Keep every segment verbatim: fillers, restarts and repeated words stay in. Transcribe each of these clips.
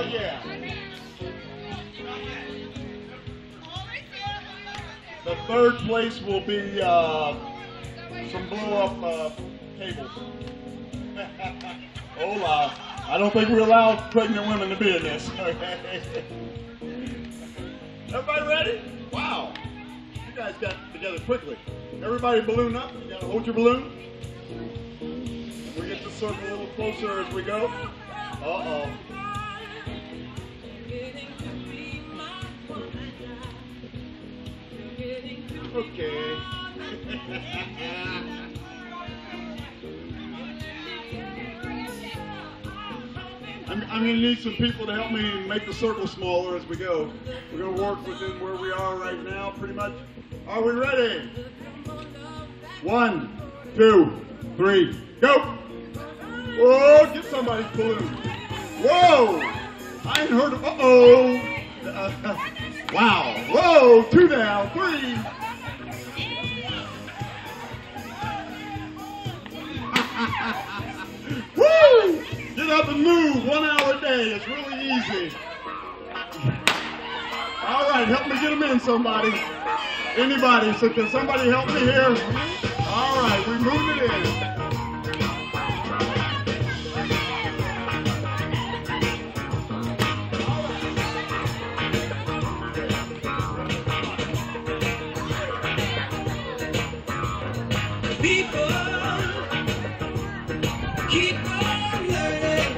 Not yet. The third place will be uh, some blow-up uh, cables. Hola. I don't think we allow pregnant women to be in this. Okay. Everybody ready? Wow. You guys got together quickly. Everybody balloon up. You gotta hold your balloon. We get the circle a little closer as we go. Uh-oh. Okay. I'm, I'm going to need some people to help me make the circle smaller as we go. We're going to work within where we are right now, pretty much. Are we ready? One, two, three, go! Whoa, get somebody's balloon. Whoa! I ain't heard of, uh-oh. Uh, wow, whoa, two down, three. Woo! Get up and move one hour a day. It's really easy. All right, help me get them in, somebody. Anybody, so can somebody help me here? All right, we moved it in. People keep on learning.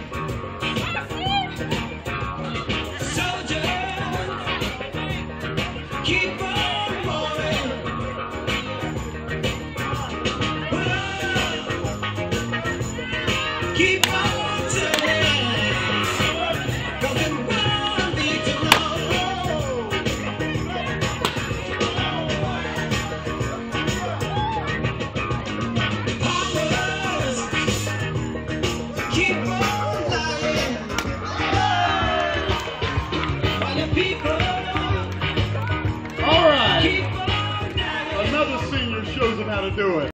Soldiers keep on rolling. Keep on turning. Broken one big tomorrow. Keep on lying. While the people All right. keep on dying. Another senior shows them how to do it.